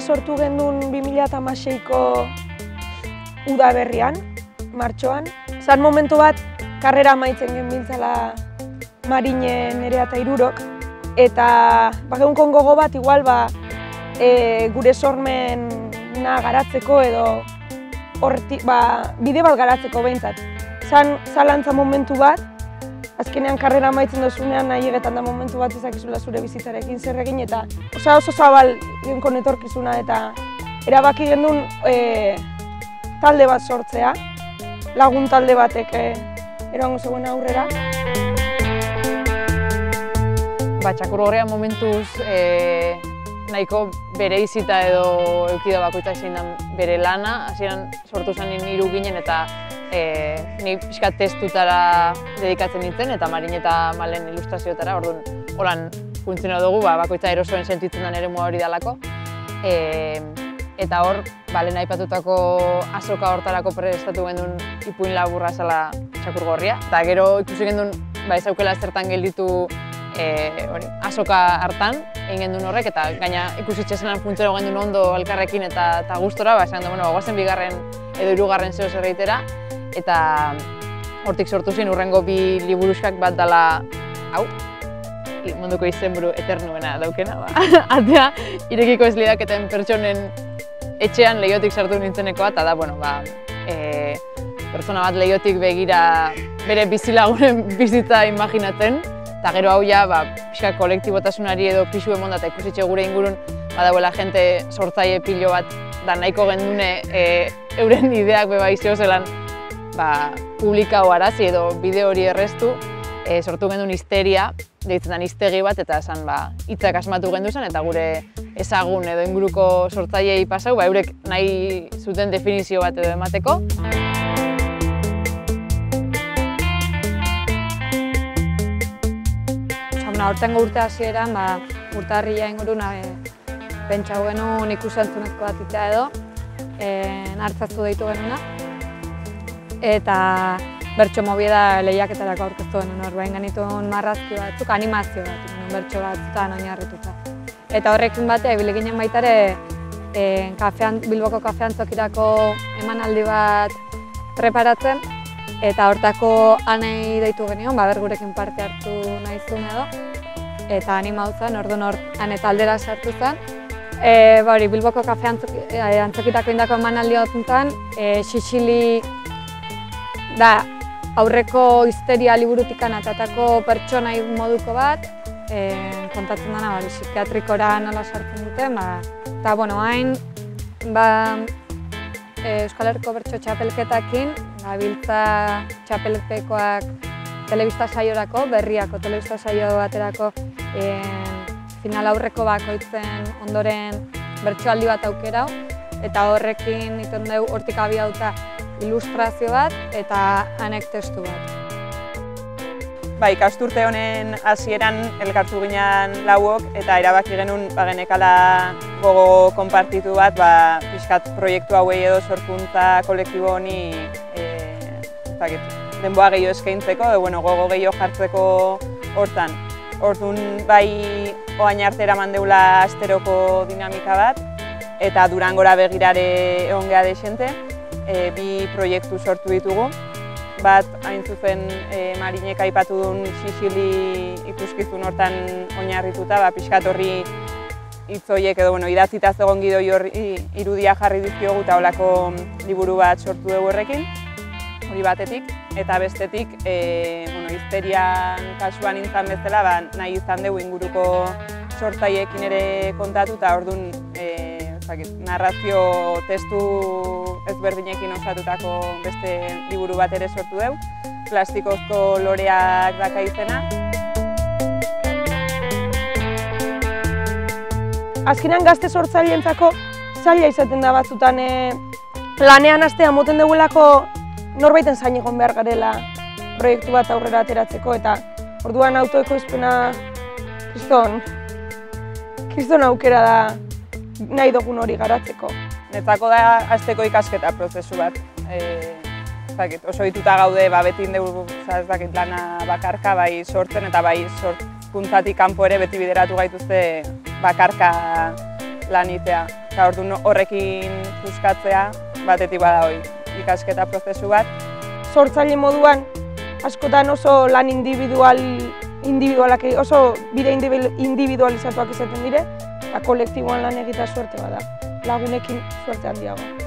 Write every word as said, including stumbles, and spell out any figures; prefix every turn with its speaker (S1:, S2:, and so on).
S1: sortu gendun bi mila hamaseiko udaberrian, martxoan. Zan momentu bat, karrera amaitzen genbiltzala Marine Nerea eta Irurok. Eta bakeunkon gogo bat, igual, ba, e, gure sormena garatzeko edo horti, ba, bide bat garatzeko behintzat. Zan zalantza momentu bat, azkenean karrera amaitzen dozunean nahi egetan da momentu bat ezakizula zure bizitzarekin zer egin eta osa oso zabal genkon etorkizuna eta erabaki gendun e, talde bat sortzea, lagun talde batek e, erango zegoen aurrera.
S2: Ba, Txakurgorria momentuz e, nahiko bere izita edo eukida bakoitzak zein den bere lana, hasieran sortu zen hiru ginen eta e, ni pixkat testutara dedikatzen nintzen eta Marine eta Malen ilustrazioetara, orduan holan funtzionatu dugu, ba, bakoitza erosoen sentitzen den eremua hori dalako. E, eta hor, ba, lehen aipatutako azoka hortarako prestatu gendun ipuin laburra zela Txakurgorria. Eta gero ikusi gendun ba, ez aukela zertan gelditu e, hori, azoka hartan egin gendun horrek, eta gaina ikusi txesenan funtzionatu gendun ondo elkarrekin eta, eta gustora, ba, esan da, bueno, guazen bigarren edo hirugarren zeo zer egitera, eta hortik sortu zen urrengo bi liburuskak bat dela, hau, munduko izenburu eternuena daukena, ba. Atea, irekiko ez lidaketen pertsonen etxean leihotik sartu nintzenekoa, eta da, bueno, ba, e, pertsona bat leihotik begira bere bizilagunen bizitza imaginatzen, eta gero hau ja, ba, pixka kolektibotasunari edo pixu emonda eta ikusitxe gure ingurun, badauela jente sortzaile pilo bat, da nahiko gendune e, euren ideak beba izio zelan, ba, publikau arazi edo bideo hori erreztu, e, sortu gendun histeria, deitzen den hiztegi bat, eta esan ba, hitzak asmatu gendu zen, eta gure ezagun edo inguruko sortzailei pasau, ba, eurek nahi zuten definizio bat edo emateko.
S3: Aurtengo urte hasieran, ba, urtarrila ingurun e, pentsau genuen ikusentzunezko bat itea edo, e, hartzaztu deitu genuna. Eta bertso mobieda lehiaketarako aurkeztu genuen hor, behin genituen marrazki batzuk, animazio bat, bertso batzutan oinarrituta. Eta horrekin batea, ibili ginen baita ere, e, kafean, Bilboko kafeantzokirako emanaldi bat preparatzen, eta hortako anei deitu genion, ba, ber gurekin parte hartu nahi zuen edo, eta anima zen, orduan hor ane taldera sartu zen. E, ba, hori, Bilboko kafeantzokirako indako emanaldi honetan, e, Xixili da aurreko histeria liburutikan atatako pertsonai moduko bat, e, kontatzen dena, ba, psikiatrikora nola sartzen duten, ba, eta, bueno, hain, ba, e, Euskal Herriko bertso txapelketakin, gabiltza txapelkekoak telebista saiorako, berriako telebista saio baterako e, final aurreko bakoitzen ondoren bertsoaldi bat aukerau, eta horrekin iten dugu hortik abiatuta ilustrazio bat eta anek testu bat.
S4: Ba, ikasturte honen hasieran elkartu ginen lauok eta erabaki genuen ba, genekala gogo konpartitu bat ba, pixkat proiektu hauei edo sorkuntza kolektibo honi e, denboa gehiago eskaintzeko, edo bueno, gogo gehiago jartzeko hortan. Orduan bai oain arte eraman deula asteroko dinamika bat, eta Durangora begirare egon geha desente, e, bi proiektu sortu ditugu. Bat, hain zuzen, e, Marinek aipatu duen Xixili ikuskizun hortan oinarrituta, ba, pixkat horri hitzoiek edo bueno, idatzita zegoen gidoi horri irudia jarri dizkiogu eta holako liburu bat sortu dugu horrekin, hori batetik, eta bestetik, e, bueno, histerian kasuan nintzen bezala, ba, nahi izan dugu inguruko sortzaileekin ere kontatu, eta orduan e, narrazio testu ezberdinekin osatutako beste liburu bat ere sortu dugu, plastikozko loreak daka izena.
S1: Azkenean gazte sortzaileentzako zaila izaten da batzutan e, lanean hastea moten dugulako norbaiten zain egon behar garela proiektu bat aurrera ateratzeko, eta orduan autoekoizpena kriston, kriston aukera da nahi dugun hori garatzeko.
S4: Netzako da hasteko ikasketa prozesu bat. E, zakit, oso dituta gaude, ba, beti indegu lana bakarka, bai sortzen eta bai sorkuntzatik kanpo ere beti bideratu gaituzte bakarka lanitea. Eta orduan horrekin puskatzea batetik bada hori ikasketa prozesu bat.
S1: Sortzaile moduan, askotan oso lan individual, individualak, oso bide individualizatuak izaten dire, eta kolektiboan lan egitea suerte bada, lagunekin suerte handiago.